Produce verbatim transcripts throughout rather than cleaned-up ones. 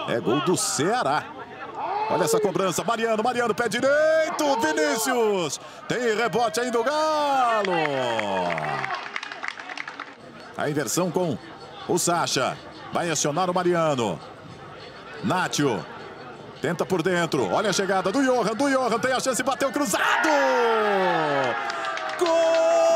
É gol do Ceará. Olha essa cobrança, Mariano, Mariano, pé direito, Vinícius. Tem rebote ainda o Galo. A inversão com o Sacha. Vai acionar o Mariano. Nátio. Tenta por dentro. Olha a chegada do Johan, do Johan. Tem a chance, bateu cruzado. Gol!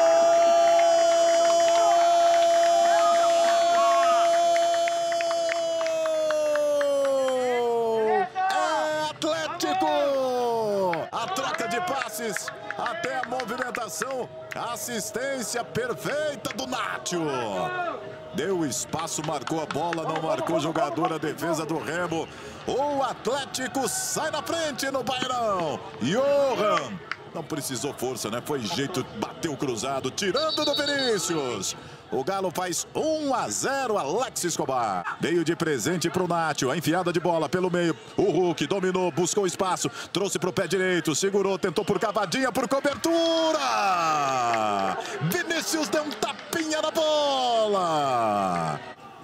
A troca de passes, até a movimentação, assistência perfeita do Nátio. Deu espaço, marcou a bola, não marcou o jogador, a defesa do Remo. O Atlético sai na frente no Bairão. Johan não precisou força, né? Foi jeito, bateu cruzado, tirando do Vinícius. O Galo faz um a zero, Alex Escobar. Veio de presente para o Nátio, a enfiada de bola pelo meio. O Hulk dominou, buscou espaço, trouxe para o pé direito, segurou, tentou por cavadinha, por cobertura. Vinícius deu um tapinha na bola.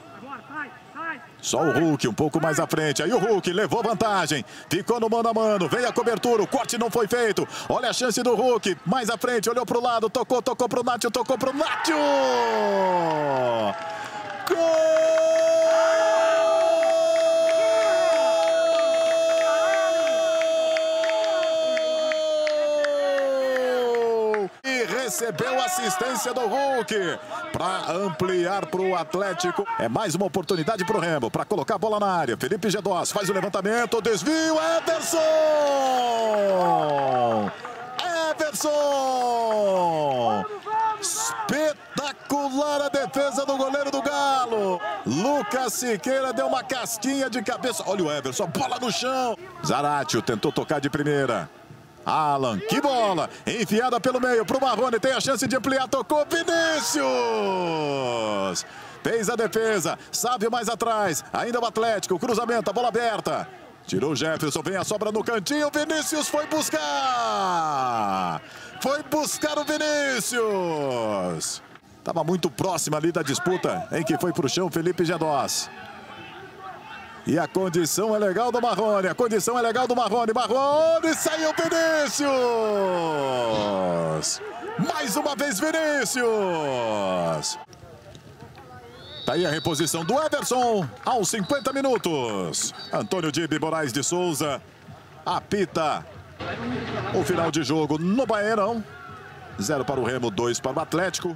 Só o Hulk um pouco mais à frente. Aí o Hulk levou vantagem. Ficou no mano a mano. Veio a cobertura. O corte não foi feito. Olha a chance do Hulk. Mais à frente. Olhou para o lado. Tocou, tocou para o Nátio. Tocou para o Nátio. Gol! Recebeu assistência do Hulk para ampliar para o Atlético. É mais uma oportunidade para o Remo, para colocar a bola na área. Felipe Gedós faz o levantamento, desvio, Everson! Everson! Espetacular a defesa do goleiro do Galo. Lucas Siqueira deu uma casquinha de cabeça. Olha o Everson, bola no chão. Zaratio tentou tocar de primeira. Alan, que bola! Enfiada pelo meio para o Marrone, tem a chance de ampliar, tocou Vinícius! Fez a defesa, sabe mais atrás, ainda o Atlético, cruzamento, a bola aberta. Tirou o Jefferson, vem a sobra no cantinho, Vinícius foi buscar! Foi buscar o Vinícius! Estava muito próximo ali da disputa, em que foi para o chão Felipe Gedós. E a condição é legal do Marrone, a condição é legal do Marrone, Marrone, saiu Vinícius! Mais uma vez Vinícius! Tá aí a reposição do Everson, aos cinquenta minutos. Antônio Dibe Moraes de Souza apita o final de jogo no Baerão. Zero para o Remo, dois para o Atlético.